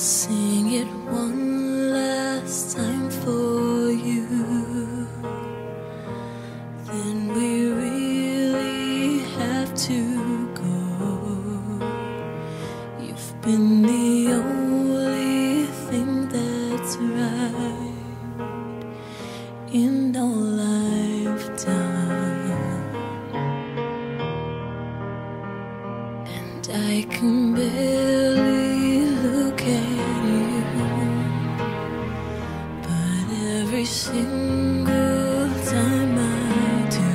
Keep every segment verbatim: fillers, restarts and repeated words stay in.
sing it one last time for you. Then we really have to go. You've been the only thing that's right in our lifetime, and I can barely look at you, but every single time I do,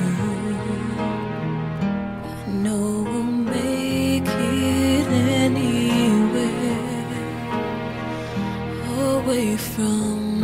I know we'll make it anywhere, away from